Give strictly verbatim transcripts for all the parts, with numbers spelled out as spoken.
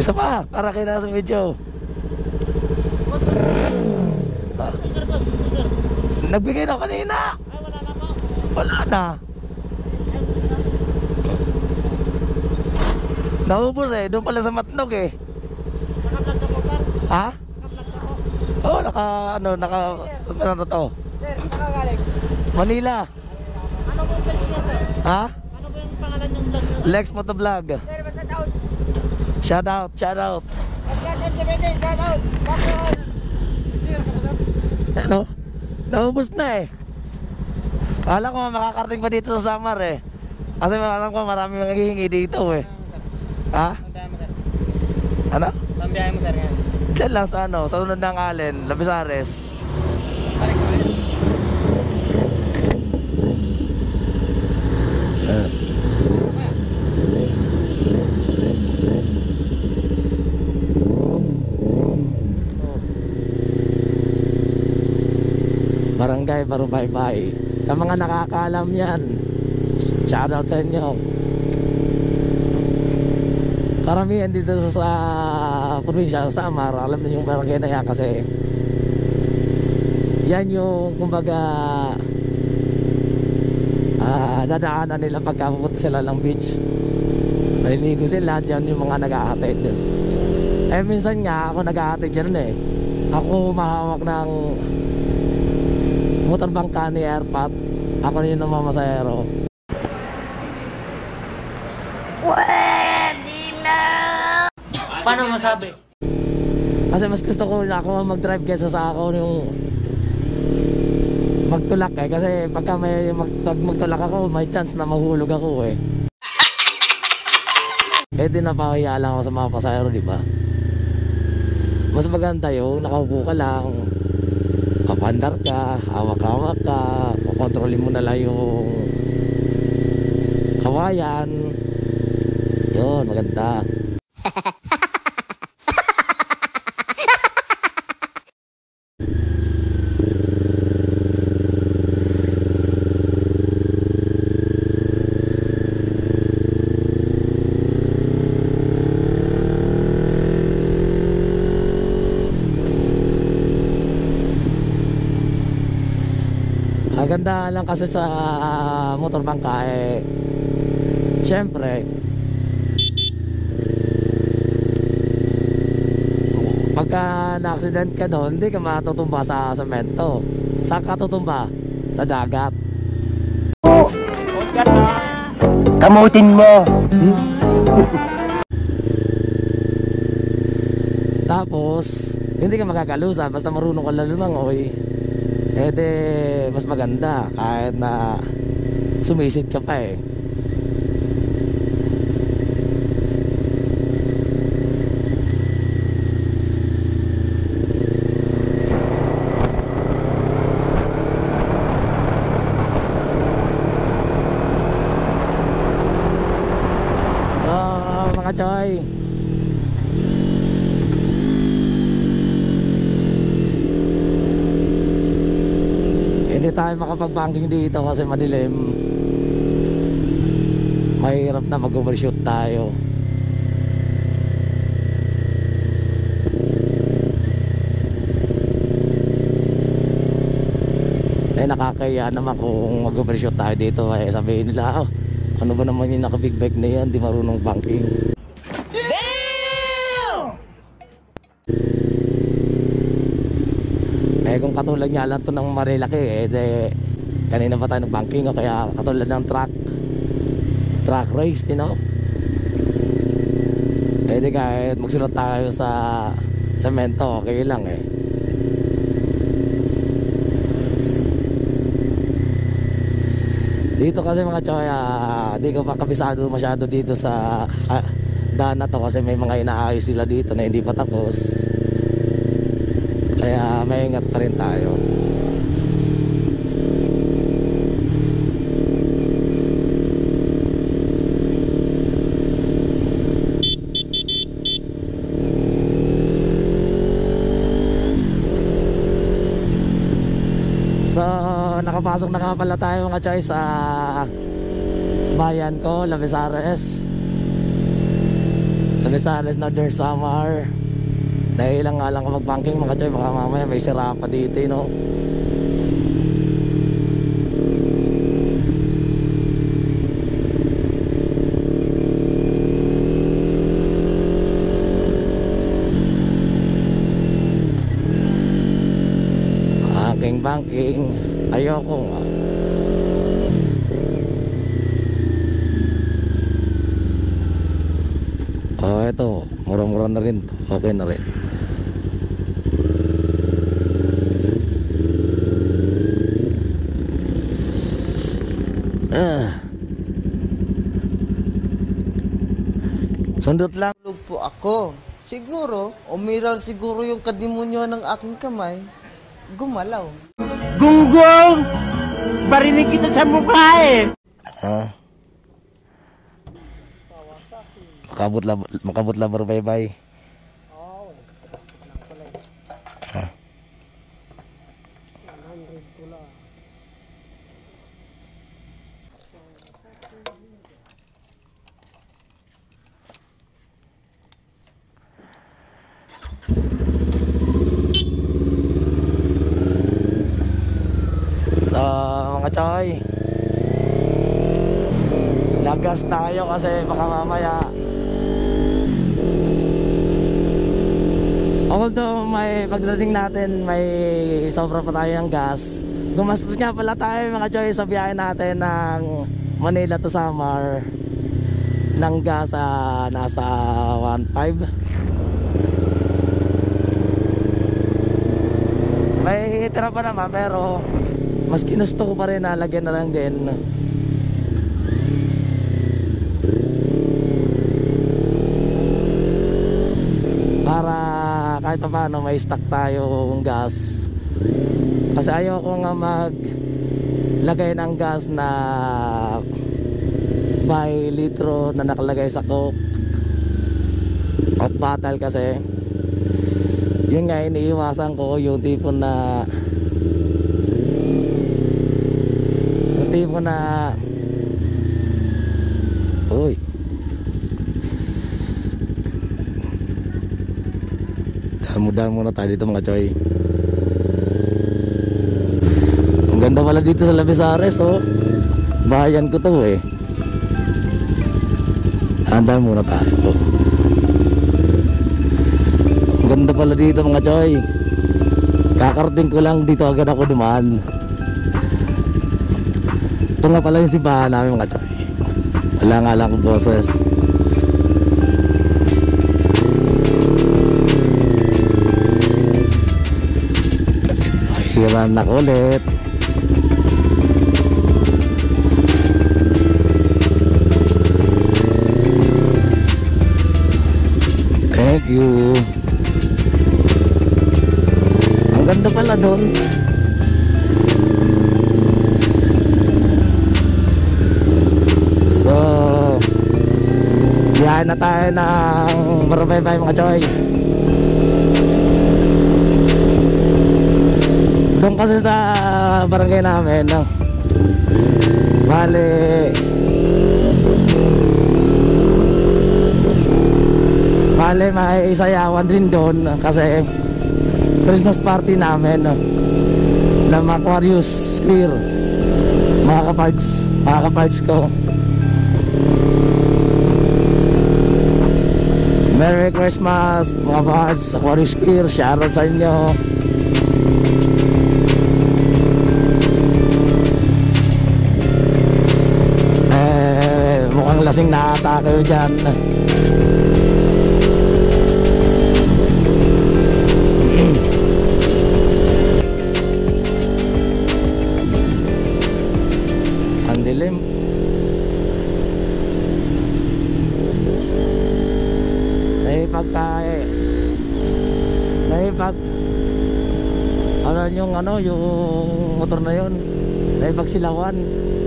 Isa pa, para kita sa video. Ah. Nagbigay na kanina. Ay, wala na po. Wala na. Naubos eh, doon pala sa Matnog eh. Naka-vlog na po, sir. Ha? Naka-vlog na po. Oo, oh, naka, ano, naka, ano na to? Sir, nakagaling. Manila. Ano po yung page niya, sir? Ha? Ano po yung pangalan yung vlog niyo? Lex Motovlog. Sir, basta down. Shout out, shout out. Basta M seventeen, shout out. Back to all. Sir, Ano? Naubos na eh. Akala ko makakarating pa dito sa Samar eh. Kasi alam ko marami maghihingi dito eh. Ha? Tambiyahe mo, sir. Ano? Tambiyahe mo, sir, ngayon. Diyan lang sa ano, sa unod ng Allen, Lapisares. Balik mo rin. Uh. Barangay Barubaybay. Sa mga nakakaalam yan, shoutout sa inyo. Karamihan dito sa, sa probinsya sa Samar, alam na yung barangay na yan kasi yan yung kumbaga uh, dadaanan nila pagka pupunta sila ng beach. Maliligo sila, yan yung mga nag-aatid. Eh minsan nga ako nag-aatid dyan eh. Ako mahawak ng motorbangka ni Airpat. Ako na yun ang mamasayero. Pwede na! Paano masabi? Kasi mas gusto ko na ako mag-drive kaysa sa ako yung magtulak eh. Kasi pagka may mag magtulak ako, may chance na mahulog ako eh. Eh di napahiya lang ako sa mga pasayero, di ba? Mas maganda yung nakaupo ka lang, kapandar ka, hawak-hawak ka, kukontrolin mo na lang yung kawayan. Yun, maganda. Maganda lang kasi sa motorbangka eh, syempre pagka na-accident ka doon, hindi ka matutumba sa semento. Saan ka tutumba? Sa dagat. Kamutin mo! Tapos hindi ka makakalusan basta marunong ka lang lumangoy. Eh de, mas maganda kahit na sumisid ka pa eh. So mga choy, hindi tayo makapag-banking dito kasi madilim. Mahirap na mag-overshoot tayo. Eh nakakaya naman kung mag-overshoot tayo dito. Eh sabihin nila, oh, ano ba naman yung naka-big bike na yan, di marunong banking. Eh kung katulad nga lang to ng marilaki eh de, kanina pa tayo nag-banking o kaya katulad ng truck truck race, you know. Eh di kahit magsulot tayo sa semento, okay lang eh. Dito kasi mga choya, di ko pa kabisado masyado dito sa ah, daan na to kasi may mga inaayos sila dito na hindi pa tapos. Kaya may ingat pa rin tayo. So nakapasok na nga pala tayo mga choy sa bayan ko, Lapisares. Labesanes na Northern Samar. Nahilang nga lang kapag banking mga choy, baka mamaya may sira pa dito, you know? Banking, banking. Ayoko nga. Oh, ito. Mura-mura na rin to. Okay na rin. Ah. Sundot lang. Tulog po ako. Siguro, umiral siguro yung kadimonyo ng aking kamay. Gumalaw. Gunggong! Barinig kita sa mukha eh! Ah. Makabot la makabot la bye bye. Ah. So, mga choy, lagas tayo kasi baka mamaya, although may pagdating natin may sobra pa tayo ng gas, gumastos nga pala tayo mga choy sa biyahe natin ng Manila to Samar ng gas uh, nasa one point five. May tira pa naman pero mas kinusto ko pa rin na lagyan na lang din para kahit pa paano may stock tayo ng gas, kasi ayoko nga mag lagay ng gas na by litro na nakalagay sa coke o bottle, kasi yun nga iniiwasan ko yung tipo na yung tipo na uy damo-damo na tayo dito mga choy. Ang ganda pala dito sa Labesares, oh. Bayan ko to eh. Handa muna tayo. Ang ganda pala dito mga choy. Kakarating ko lang dito, agad ako dumaan. Ito nga pala yung simbahan namin mga choy. Wala nga lang akong boses. Hiran na ulit. Thank you. Ang ganda pala doon. So, biyahe na tayo ng Barabay-bay mga choy. Doon kasi sa barangay namin, no? Bale, bale may isayawan din doon kasi Christmas party namin, no? Ng Aquarius Square, mga kapards, mga kapards ko. Merry Christmas mga kapards, Aquarius Square, shoutout sa inyo. Lasing na ata kayo dyan. Ang dilim. Naipagka Naipag ano yung ano yung motor na yun, naipagsilawan.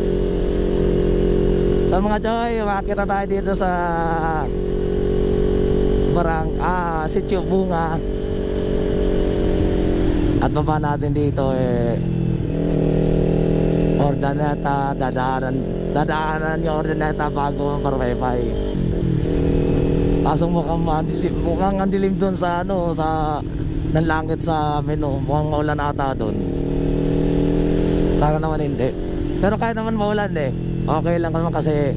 Sa mga choy, makakita tayo dito sa barang, ah, Sitio Bunga. At baba natin dito eh Ordaneta, dadaanan dadaanan yung Ordaneta bago ang Barabay-bay. Kaso mukhang mandilim, mukhang ang dilim doon sa ano, sa ng langit sa amin, no. Mukhang maulan ata doon. Sana naman hindi. Pero kahit naman maulan eh, okay lang naman kasi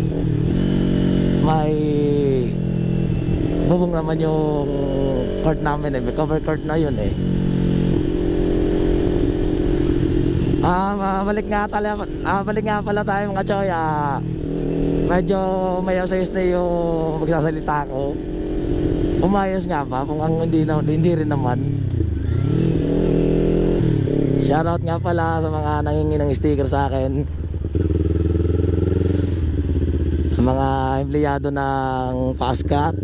may bubong naman yung court namin eh. May cover court na yun eh. Ah, balik nga tala, ah, balik nga pala tayo mga choy. Ah, medyo may asayos na yung magsasalita ko. Umayos nga ba? Mukhang hindi, na, hindi rin naman. Shoutout nga pala sa mga nangingi ng sticker sa akin, sa mga empleyado ng Pascat.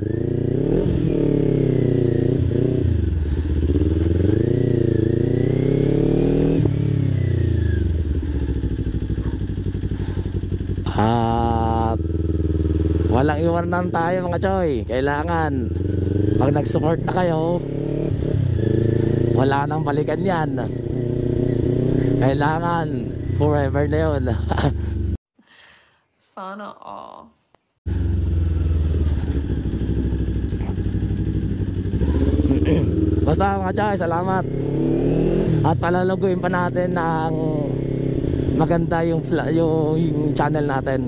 At walang iwanan tayo mga choy. Kailangan pag nag-support na kayo, wala nang balikan yan. Kailangan forever na yun. Sana all. Basta mga choy, salamat. At palalaguin pa natin ng maganda yung, yung, yung channel natin.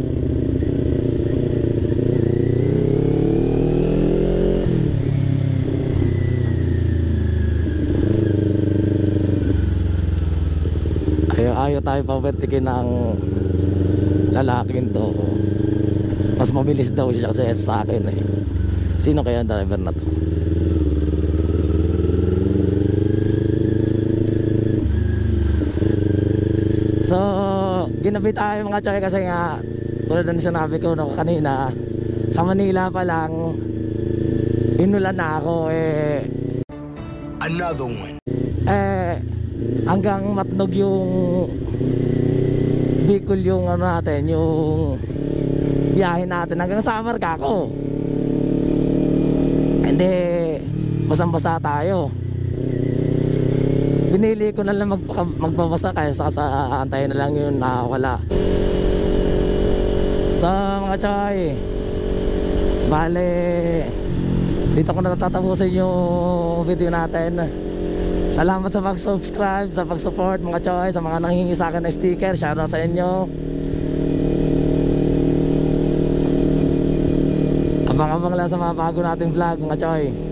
Ayaw, ayaw tayo pabertikin ng lalaking to. Mas mabilis daw siya kasi sa akin eh. Sino kaya ang driver na to? So, ginabi tayo mga choy kasi nga tulad ng sinabi ko no, kanina, sa Manila pa lang inulan na ako eh. Another one. Eh, hanggang matnog yung Bicol yung ano natin, yung biyahe natin hanggang Samar ka ako. Hindi, basang-basa tayo. Binili ko na lang magpa magbabasa kaysa sa antayin na lang yun na wala. So mga choy, bale dito ko natatapusin yung video natin. Salamat sa pag-subscribe, sa pag-support mga choy, sa mga nanghingi sa akin ng sticker. Shoutout sa inyo. Abang-abang lang sa mga bago nating vlog mga choy.